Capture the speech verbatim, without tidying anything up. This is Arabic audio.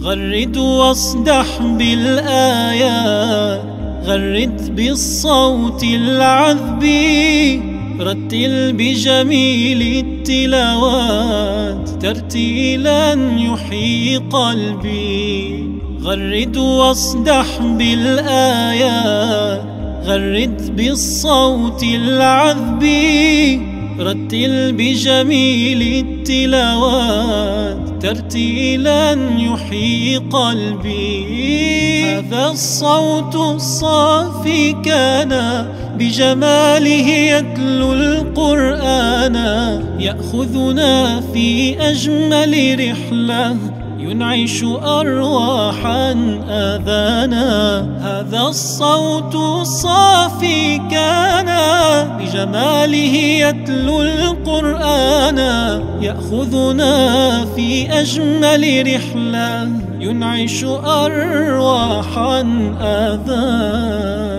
غرد واصدح بالآيات، غرد بالصوت العذب، رتل بجميل التلاوات ترتيلا يحيي قلبي. غرد واصدح بالآيات، غرد بالصوت العذب، رتل بجميل التلاوات ترتيلا يحيي قلبي. هذا الصوت الصافي كان بجماله يتلو القرآن، يأخذنا في أجمل رحلة ينعش أرواحا آذانا. هذا الصوت الصافي كان بجماله يتلو القرآن، يأخذنا في أجمل رحلة ينعش أرواحا آذانا.